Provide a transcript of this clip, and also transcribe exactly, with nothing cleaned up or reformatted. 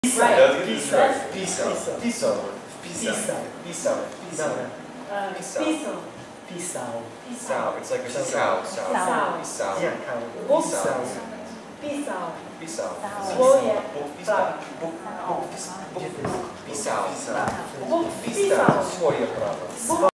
Right. Pisał. Pisał. Pisał. Pisał. Pisał. Pisał. Pisał. Pisał. Pisał. It's like a Pisał. cow. Pisał. Pisał. Yeah, cow. Pisał. Pisał. Pisał. Swoje. Pisał. Pisał. Pisał. Swoje prawo.